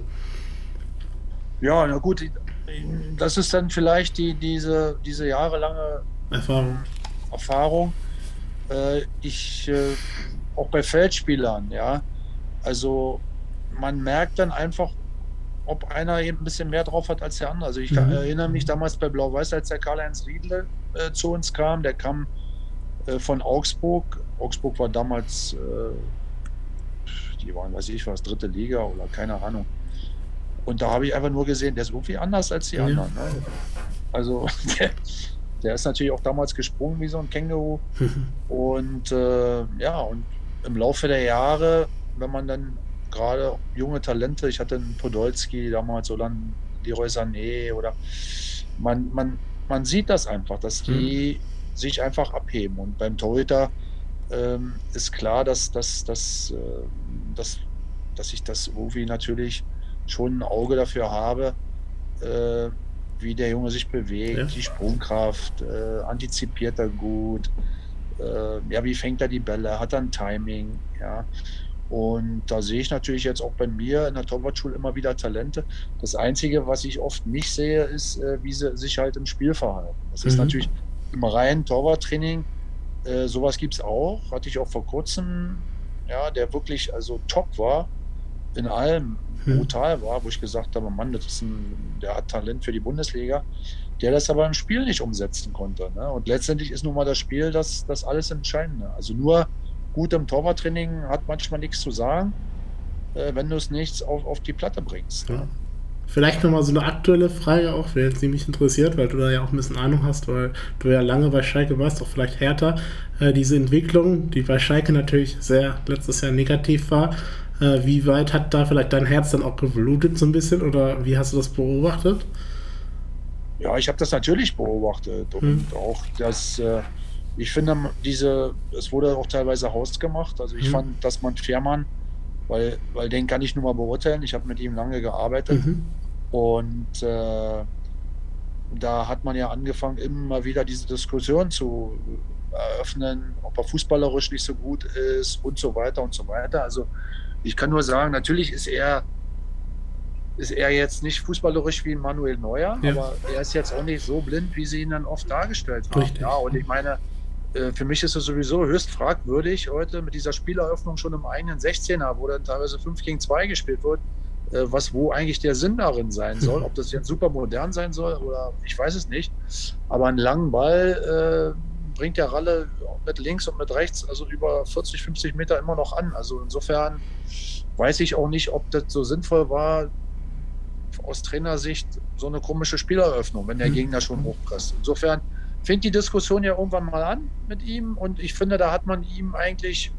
Ja, na gut, das ist dann vielleicht die, diese, diese jahrelange Erfahrung. Erfahrung. Äh, ich, äh, auch bei Feldspielern, ja, also man merkt dann einfach, ob einer eben ein bisschen mehr drauf hat als der andere. Also ich kann, Mhm. erinnere mich damals bei Blau-Weiß, als der Karl-Heinz Riedle äh, zu uns kam, der kam äh, von Augsburg. Augsburg war damals, äh, die waren, weiß ich was, dritte Liga oder keine Ahnung. Und da habe ich einfach nur gesehen, der ist irgendwie anders als die Ja. anderen. Ne? Also der, der ist natürlich auch damals gesprungen wie so ein Känguru. Und äh, ja, und im Laufe der Jahre, wenn man dann gerade junge Talente, ich hatte einen Podolski damals oder einen Leroy Sané oder man, man, man sieht das einfach, dass Mhm. die sich einfach abheben. Und beim Torhüter ähm, ist klar, dass, dass, dass, äh, dass, dass ich das irgendwie natürlich schon ein Auge dafür habe, äh, wie der Junge sich Ja. bewegt, die Sprungkraft, äh, antizipiert er gut, äh, ja, wie fängt er die Bälle, hat er ein Timing, ja. Und da sehe ich natürlich jetzt auch bei mir in der Torwartschule immer wieder Talente. Das Einzige, was ich oft nicht sehe, ist, äh, wie sie sich halt im Spiel verhalten. Das ist Mhm. natürlich im reinen Torwarttraining, äh, sowas gibt es auch, hatte ich auch vor kurzem, ja, der wirklich also top war. in allem Hm. brutal war, wo ich gesagt habe, Mann, das ist ein, der hat Talent für die Bundesliga, der das aber im Spiel nicht umsetzen konnte. Ne? Und letztendlich ist nun mal das Spiel das, das alles Entscheidende. Also nur gut im Torwarttraining hat manchmal nichts zu sagen, äh, wenn du es nicht auf, auf die Platte bringst. Ja. Ne? Vielleicht nochmal so eine aktuelle Frage auch, wer jetzt mich interessiert, weil du da ja auch ein bisschen Ahnung hast, weil du ja lange bei Schalke warst, auch vielleicht Hertha. Äh, diese Entwicklung, die bei Schalke natürlich sehr letztes Jahr negativ war, äh, wie weit hat da vielleicht dein Herz dann auch geblutet so ein bisschen oder wie hast du das beobachtet? Ja, ich habe das natürlich beobachtet und Hm. auch das, äh, ich finde, diese, es wurde auch teilweise hausgemacht. Also ich Hm. fand, dass man Fährmann, weil, weil den kann ich nur mal beurteilen, ich habe mit ihm lange gearbeitet Mhm. und äh, da hat man ja angefangen, immer wieder diese Diskussion zu eröffnen, ob er fußballerisch nicht so gut ist und so weiter und so weiter. Also ich kann nur sagen, natürlich ist er ist er jetzt nicht fußballerisch wie Manuel Neuer, Ja. aber er ist jetzt auch nicht so blind, wie sie ihn dann oft dargestellt haben. Richtig. Ja, und ich meine, äh, für mich ist es sowieso höchst fragwürdig heute mit dieser Spieleröffnung schon im eigenen sechzehner, wo dann teilweise fünf gegen zwei gespielt wird, äh, was wo eigentlich der Sinn darin sein soll. Ob das jetzt super modern sein soll oder ich weiß es nicht. Aber einen langen Ball äh, bringt der Ralle mit links und mit rechts, also über vierzig, fünfzig Meter immer noch an. Also insofern weiß ich auch nicht, ob das so sinnvoll war, aus Trainersicht so eine komische Spieleröffnung, wenn der Mhm. Gegner schon hochpresst. Insofern fängt die Diskussion ja irgendwann mal an mit ihm und ich finde, da hat man ihm eigentlich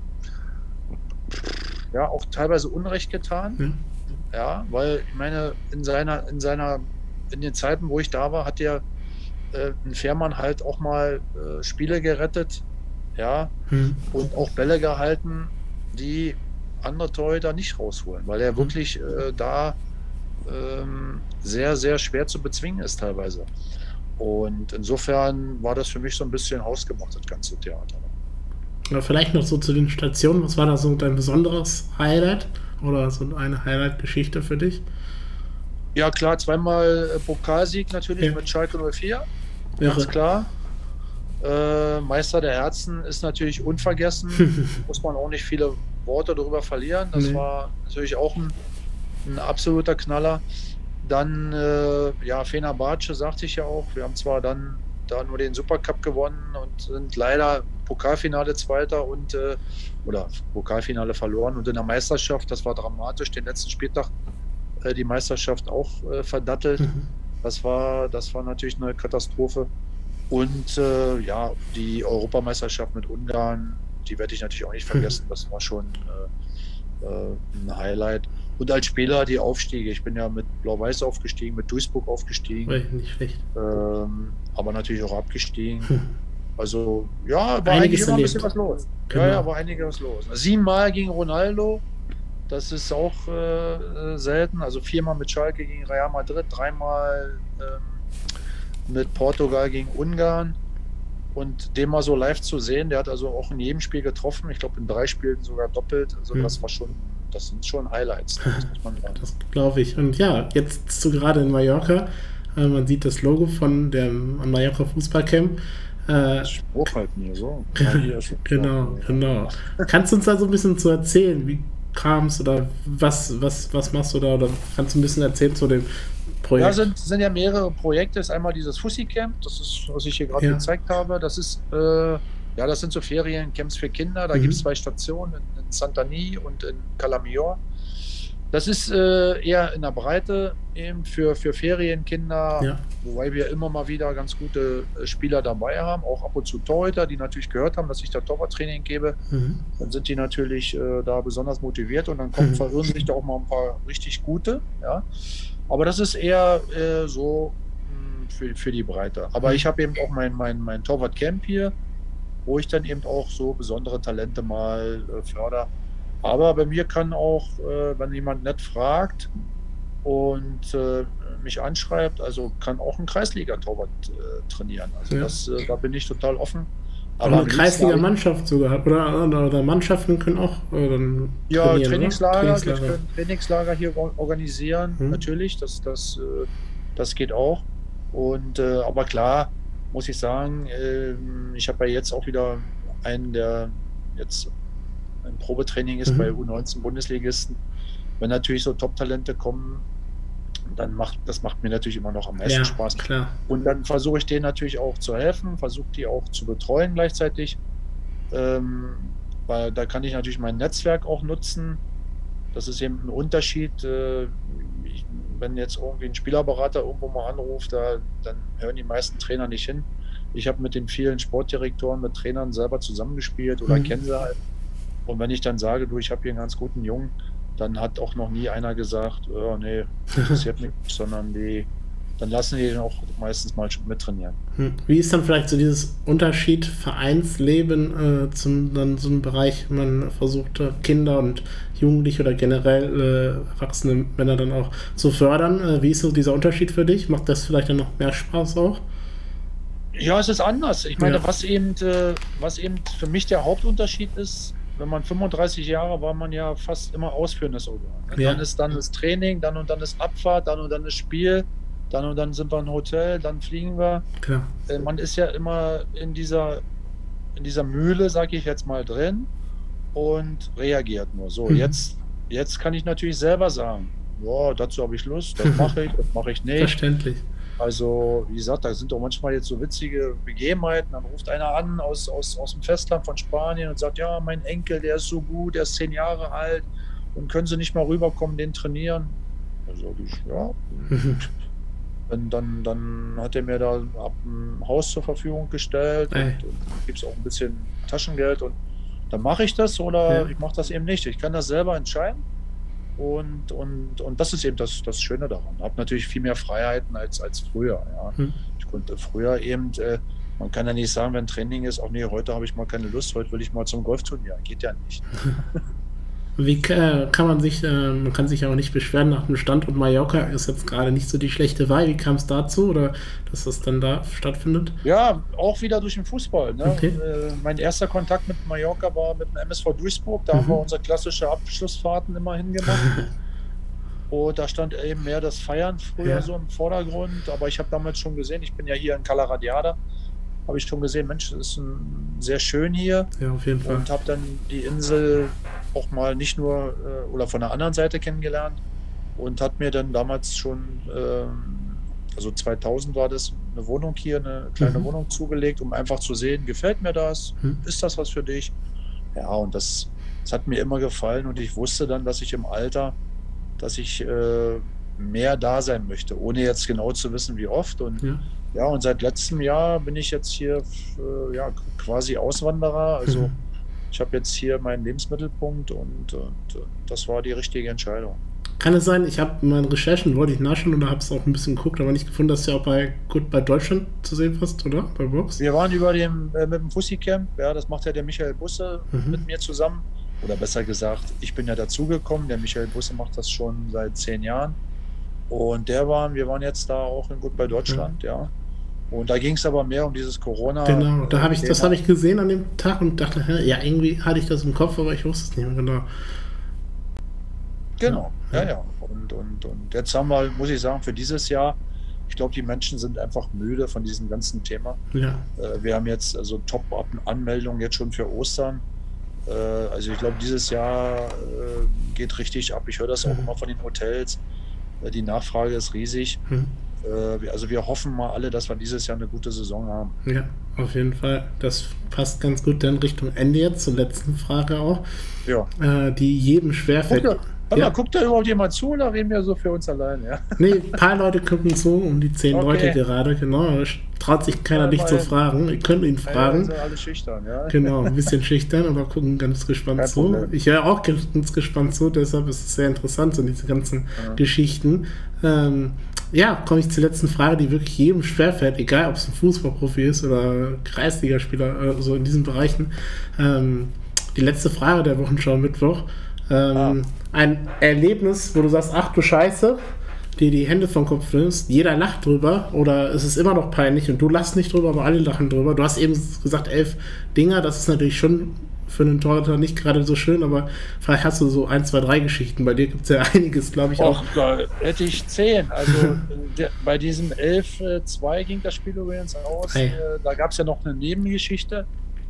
ja auch teilweise Unrecht getan. Ja. Ja, weil ich meine, in seiner, in seiner, in den Zeiten, wo ich da war, hat der äh, ein Fährmann halt auch mal äh, Spiele gerettet, ja, Hm. und auch Bälle gehalten, die andere Torhüter nicht rausholen, weil er wirklich äh, da ähm, sehr, sehr schwer zu bezwingen ist teilweise. Und insofern war das für mich so ein bisschen hausgemacht, das ganze Theater. Aber vielleicht noch so zu den Stationen. Was war da so dein besonderes Highlight oder so eine Highlight-Geschichte für dich? Ja klar, zweimal äh, Pokalsieg natürlich Ja. mit Schalke null vier, ganz Irre. klar. Äh, Meister der Herzen ist natürlich unvergessen, muss man auch nicht viele Worte darüber verlieren. Das Nee. war natürlich auch ein, ein absoluter Knaller. Dann, äh, ja, Fenerbahce sagte ich ja auch. Wir haben zwar dann da nur den Supercup gewonnen und sind leider Pokalfinale Zweiter und äh, oder Pokalfinale verloren und in der Meisterschaft, das war dramatisch, den letzten Spieltag äh, die Meisterschaft auch äh, verdattelt. Mhm. Das war, das war natürlich eine Katastrophe. Und äh, ja, die Europameisterschaft mit Ungarn, die werde ich natürlich auch nicht vergessen. Das war schon äh, äh, ein Highlight. Und als Spieler die Aufstiege. Ich bin ja mit Blau-Weiß aufgestiegen, mit Duisburg aufgestiegen, Ui, nicht schlecht. ähm, aber natürlich auch abgestiegen. Hm. Also ja, war Einiges eigentlich immer ein bisschen erlebt. was los. Genau. Ja, ja, war einiges los. Siebenmal gegen Ronaldo, das ist auch äh, selten. Also viermal mit Schalke gegen Real Madrid, dreimal ähm, mit Portugal gegen Ungarn. Und den mal so live zu sehen, der hat also auch in jedem Spiel getroffen. Ich glaube in drei Spielen sogar doppelt. Also Hm. das war schon, das sind schon Highlights, das muss man sagen. Das glaube ich. Und ja, jetzt bist du gerade in Mallorca. Äh, man sieht das Logo von dem Mallorca Fußballcamp. Äh, Spruch halt mir so. Ja, hier ist- genau, genau. Kannst du uns da so ein bisschen zu erzählen? Wie kam es oder was, was, was machst du da? Oder kannst du ein bisschen erzählen zu dem Projekt? Ja, sind, sind ja mehrere Projekte. Das ist einmal dieses Fussi Camp, das ist, was ich hier gerade Ja. gezeigt habe. Das ist, äh, ja, das sind so Feriencamps für Kinder. Da Mhm. gibt es zwei Stationen in, in Santani und in Calamior. Das ist äh, eher in der Breite eben für, für Ferienkinder, Ja. wobei wir immer mal wieder ganz gute äh, Spieler dabei haben, auch ab und zu Torhüter, die natürlich gehört haben, dass ich da Torwarttraining gebe. Mhm. Dann sind die natürlich äh, da besonders motiviert und dann kommen, Mhm. verirren sich da auch mal ein paar richtig gute. Ja. Aber das ist eher äh, so mh, für, für die Breite. Aber Mhm. ich habe eben auch mein, mein, mein Torwart-Camp hier, wo ich dann eben auch so besondere Talente mal äh, fördere. Aber bei mir kann auch, äh, wenn jemand nett fragt und äh, mich anschreibt, also kann auch ein Kreisliga-Torwart äh, trainieren. Also Ja. das, äh, da bin ich total offen. Auch am eine liebsten Kreisliga-Mannschaft sogar. Oder, oder, oder Mannschaften können auch äh, dann Ja, trainieren, Trainingslager, oder? wir Trainingslager. können Trainingslager hier or- organisieren, Mhm. natürlich, das, das, äh, das geht auch. Und äh, aber klar, muss ich sagen, ähm, ich habe ja jetzt auch wieder einen, der jetzt ein Probetraining ist mhm. bei U neunzehn Bundesligisten. Wenn natürlich so Top-Talente kommen, dann macht das macht mir natürlich immer noch am meisten ja, Spaß. Klar. Und dann versuche ich denen natürlich auch zu helfen, versuche die auch zu betreuen gleichzeitig. Ähm, weil da kann ich natürlich mein Netzwerk auch nutzen. Das ist eben ein Unterschied. Äh, ich, wenn jetzt irgendwie ein Spielerberater irgendwo mal anruft, da, dann hören die meisten Trainer nicht hin. Ich habe mit den vielen Sportdirektoren, mit Trainern selber zusammengespielt oder mhm. kenne sie halt. Und wenn ich dann sage, du, ich habe hier einen ganz guten Jungen, dann hat auch noch nie einer gesagt, oh, nee, interessiert mich nicht, sondern die, dann lassen die den auch meistens mal mittrainieren. Wie ist dann vielleicht so dieses Unterschied Vereinsleben äh, zum dann so einem Bereich, man versucht Kinder und Jugendliche oder generell äh, erwachsene Männer dann auch zu fördern? Äh, wie ist so dieser Unterschied für dich? Macht das vielleicht dann noch mehr Spaß auch? Ja, es ist anders. Ich meine, ja. was eben, äh, was eben für mich der Hauptunterschied ist, wenn man fünfunddreißig Jahre war, man ja fast immer ausführendes Organ. Ja. Dann ist dann das Training, dann und dann ist Abfahrt, dann und dann das Spiel, dann und dann sind wir im Hotel, dann fliegen wir. Klar. Äh, man ist ja immer in dieser, in dieser Mühle, sage ich jetzt mal, drin und reagiert nur. So, mhm. jetzt, jetzt kann ich natürlich selber sagen, ja, dazu habe ich Lust, das mache ich, das mache ich nicht. Verständlich. Also, wie gesagt, da sind doch manchmal jetzt so witzige Begebenheiten. Dann ruft einer an aus, aus, aus dem Festland von Spanien und sagt, ja, mein Enkel, der ist so gut, der ist zehn Jahre alt und können Sie nicht mal rüberkommen, den trainieren? Da sage ich, ja. Und dann, dann hat er mir da ab ein Haus zur Verfügung gestellt und, und gibt es auch ein bisschen Taschengeld und dann mache ich das oder ja. ich mache das eben nicht. Ich kann das selber entscheiden. Und, und, und das ist eben das, das Schöne daran. Ich habe natürlich viel mehr Freiheiten als, als früher. Ja. Hm. Ich konnte früher eben, äh, man kann ja nicht sagen, wenn Training ist, auch nee, heute habe ich mal keine Lust, heute will ich mal zum Golfturnier. Geht ja nicht. Wie äh, kann man sich, äh, man kann sich ja auch nicht beschweren nach dem Standort Mallorca, ist jetzt gerade nicht so die schlechte Wahl. Wie kam es dazu oder dass das dann da stattfindet? Ja, auch wieder durch den Fußball. Ne? Okay. Äh, mein erster Kontakt mit Mallorca war mit dem M S V Duisburg. Da mhm. haben wir unsere klassische Abschlussfahrten immer hingemacht. Und da stand eben mehr das Feiern früher ja. so im Vordergrund. Aber ich habe damals schon gesehen, ich bin ja hier in Cala Radiada, habe ich schon gesehen, Mensch, das ist ein, sehr schön hier. Ja, auf jeden Fall. Und habe dann die Insel auch mal nicht nur äh, oder von der anderen Seite kennengelernt und hat mir dann damals schon, äh, also zweitausend war das, eine Wohnung hier, eine kleine mhm. Wohnung zugelegt, um einfach zu sehen, gefällt mir das, mhm. ist das was für dich? Ja, und das, das hat mir immer gefallen und ich wusste dann, dass ich im Alter, dass ich äh, mehr da sein möchte, ohne jetzt genau zu wissen, wie oft. Und ja, ja und seit letztem Jahr bin ich jetzt hier äh, ja, quasi Auswanderer. Also mhm. ich habe jetzt hier meinen Lebensmittelpunkt und, und, und das war die richtige Entscheidung. Kann es sein, ich habe in meinen Recherchen, wollte ich nachschauen und habe es auch ein bisschen geguckt, aber nicht gefunden, dass du ja auch bei gut bei Deutschland zu sehen warst, oder? Bei Box? Wir waren über dem, äh, mit dem Fussi-Camp, ja, das macht ja der Michael Busse mhm. mit mir zusammen. Oder besser gesagt, ich bin ja dazugekommen, der Michael Busse macht das schon seit zehn Jahren. Und der war, wir waren jetzt da auch in gut bei Deutschland, ja. ja. Und da ging es aber mehr um dieses Corona. Genau, da habe ich, das habe ich gesehen an dem Tag und dachte, hä, ja, irgendwie hatte ich das im Kopf, aber ich wusste es nicht mehr genau. Genau, ja, ja. ja. Und, und, und jetzt haben wir, muss ich sagen, für dieses Jahr, ich glaube, die Menschen sind einfach müde von diesem ganzen Thema. Ja. Äh, wir haben jetzt also Top-Anmeldungen jetzt schon für Ostern. Äh, also ich glaube, dieses Jahr äh, geht richtig ab. Ich höre das auch mhm. immer von den Hotels. Äh, die Nachfrage ist riesig. Mhm. Äh, also wir hoffen mal alle, dass wir dieses Jahr eine gute Saison haben. Ja, auf jeden Fall. Das passt ganz gut dann Richtung Ende jetzt, zur letzten Frage auch. Ja. Äh, die jedem schwerfällt. Guck da, ja. mal, guckt da überhaupt jemand zu oder reden wir so für uns allein? Ja? Nee, ein paar Leute gucken zu, um die zehn okay. Leute gerade, genau. Traut sich keiner, ja, dich zu fragen. Ihr könnt ihn fragen. Ja, sind alle schüchtern, ja. Genau, ein bisschen schüchtern, aber gucken ganz gespannt Kein zu. Problem. Ich höre auch ganz gespannt zu, deshalb ist es sehr interessant, so diese ganzen ja. Geschichten. Ähm, ja, komme ich zur letzten Frage, die wirklich jedem schwerfällt, egal ob es ein Fußballprofi ist oder Kreisligaspieler, äh, so in diesen Bereichen. Ähm, die letzte Frage der Wochenschau Mittwoch. Ähm, ah. Ein Erlebnis, wo du sagst, ach du Scheiße, dir die Hände vom Kopf nimmst, jeder lacht drüber oder es ist immer noch peinlich und du lachst nicht drüber, aber alle lachen drüber. Du hast eben gesagt, elf Dinger, das ist natürlich schon für einen Torhüter nicht gerade so schön, aber vielleicht hast du so ein, zwei, drei Geschichten. Bei dir gibt es ja einiges, glaube ich, auch. Och, da hätte ich zehn. Also der, bei diesem elf zwei ging das Spiel übrigens aus. Hey. Äh, da gab es ja noch eine Nebengeschichte.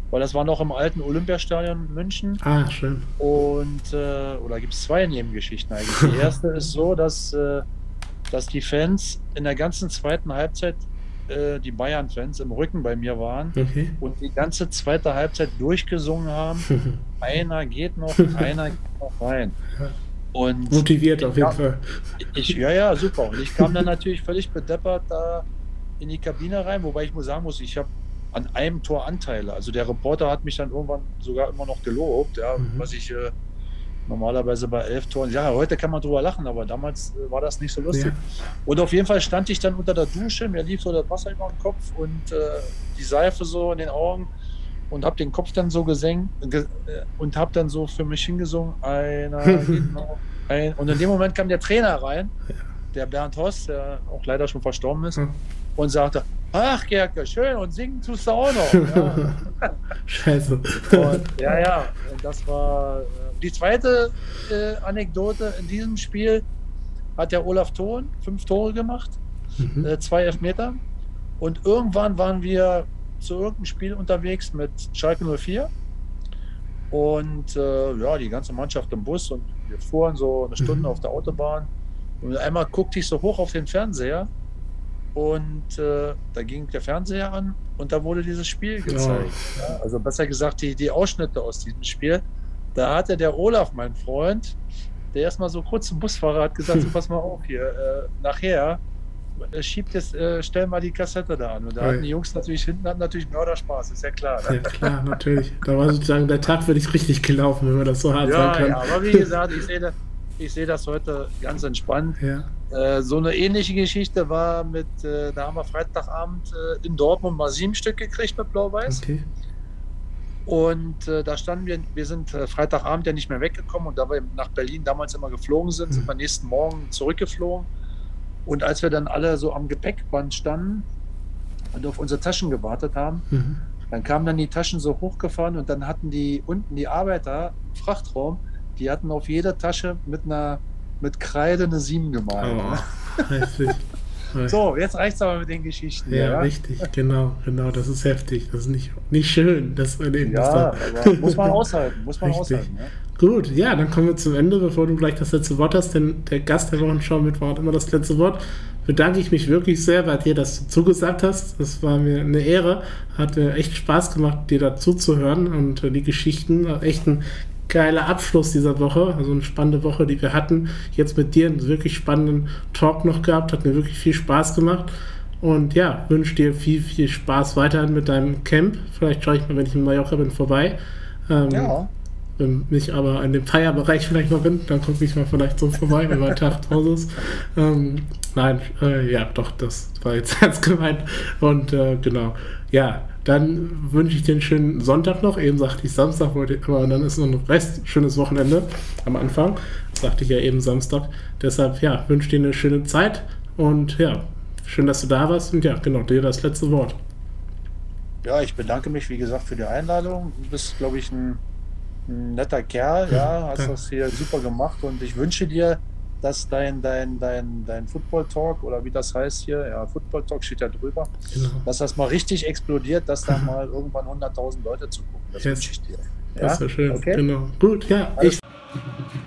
weil das war noch im alten Olympiastadion München. Ah, schön. Und, äh, oder gibt es zwei Nebengeschichten eigentlich. Die erste ist so, dass, äh, dass die Fans in der ganzen zweiten Halbzeit, äh, die Bayern-Fans im Rücken bei mir waren Okay. und die ganze zweite Halbzeit durchgesungen haben. Einer geht noch, einer geht noch rein. Und motiviert auf jeden ja, Fall. Ich, ja, ja, super. Und ich kam dann natürlich völlig bedeppert da in die Kabine rein, wobei ich muss sagen muss, ich habe an einem Tor Anteile. Also der Reporter hat mich dann irgendwann sogar immer noch gelobt, ja, mhm. was ich äh, normalerweise bei elf Toren, ja, heute kann man drüber lachen, aber damals äh, war das nicht so lustig. Ja. Und auf jeden Fall stand ich dann unter der Dusche, mir lief so das Wasser über den Kopf und äh, die Seife so in den Augen und habe den Kopf dann so gesenkt ge und habe dann so für mich hingesungen, einer geht noch, ein. Und in dem Moment kam der Trainer rein, der Bernd Hoss, der auch leider schon verstorben ist, mhm. und sagte, ach Gerke, schön, und singen tust du auch noch. Ja. Scheiße. Und, ja, ja, das war äh, die zweite äh, Anekdote in diesem Spiel. Hat der Olaf Thon fünf Tore gemacht, mhm. äh, zwei Elfmeter. Und irgendwann waren wir zu irgendeinem Spiel unterwegs mit Schalke null vier. Und äh, ja, die ganze Mannschaft im Bus und wir fuhren so eine Stunde mhm. auf der Autobahn. Und einmal guckte ich so hoch auf den Fernseher. Und äh, da ging der Fernseher an und da wurde dieses Spiel gezeigt. Oh. Ja, also besser gesagt, die, die Ausschnitte aus diesem Spiel. Da hatte der Olaf, mein Freund, der erstmal so kurz zum Busfahrer hat gesagt, so, pass mal auf hier, äh, nachher äh, schiebt es, äh, stell mal die Kassette da an. Und da okay. hatten die Jungs natürlich hinten hatten natürlich Mörderspaß, ist ja klar. Ne? Ja klar, natürlich. Da war sozusagen der Tag wirklich richtig gelaufen, wenn man das so hart ja, sagen kann. Ja, aber wie gesagt, ich sehe das, ich sehe das heute ganz entspannt. Ja. Äh, so eine ähnliche Geschichte war mit, äh, da haben wir Freitagabend äh, in Dortmund mal sieben Stück gekriegt mit Blau-Weiß. Okay. Und äh, da standen wir, wir sind äh, Freitagabend ja nicht mehr weggekommen und da wir nach Berlin damals immer geflogen sind, mhm. sind wir nächsten Morgen zurückgeflogen. Und als wir dann alle so am Gepäckband standen und auf unsere Taschen gewartet haben, mhm. dann kamen dann die Taschen so hochgefahren und dann hatten die unten die Arbeiter im Frachtraum, die hatten auf jeder Tasche mit einer mit Kreide eine sieben gemalt. Oh, heftig. So, jetzt reicht's aber mit den Geschichten. Ja, ja, richtig, genau, genau, das ist heftig. Das ist nicht, nicht schön, das erleben. Ja, aber muss man aushalten, muss man richtig. aushalten. Ja. Gut, ja, dann kommen wir zum Ende, bevor du gleich das letzte Wort hast, denn der Gast der Wochenschau mit war immer das letzte Wort. Bedanke ich mich wirklich sehr bei dir, dass du zugesagt hast. Das war mir eine Ehre, hat mir echt Spaß gemacht, dir dazu zu hören und die Geschichten, echt ein geiler Abschluss dieser Woche, also eine spannende Woche, die wir hatten. Jetzt mit dir einen wirklich spannenden Talk noch gehabt, hat mir wirklich viel Spaß gemacht und ja, wünsche dir viel, viel Spaß weiterhin mit deinem Camp. Vielleicht schaue ich mal, wenn ich in Mallorca bin, vorbei. Ähm, ja. Wenn ich aber in dem Feierbereich vielleicht mal bin, dann gucke ich mal vielleicht so vorbei, wenn mein Tag zu Hause ist. Ähm, nein, äh, ja, doch, das war jetzt ernst gemeint und äh, genau, ja, dann wünsche ich dir einen schönen Sonntag noch. Eben sagte ich Samstag, wollte, aber dann ist noch ein Rest, schönes Wochenende am Anfang. Das sagte ich ja eben Samstag. Deshalb, ja, wünsche dir eine schöne Zeit und ja, schön, dass du da warst und ja, genau, dir das letzte Wort. Ja, ich bedanke mich, wie gesagt, für die Einladung. Du bist, glaube ich, ein, ein netter Kerl, ja, hast das hier super gemacht und ich wünsche dir, dass dein, dein, dein, dein Football-Talk oder wie das heißt hier, ja, Football-Talk steht ja drüber, genau. dass das mal richtig explodiert, dass da mal irgendwann hunderttausend Leute zugucken. Das yes. wünsche ich dir. Ja? Das ist ja schön, okay? Genau. Gut, ja. Alles Ich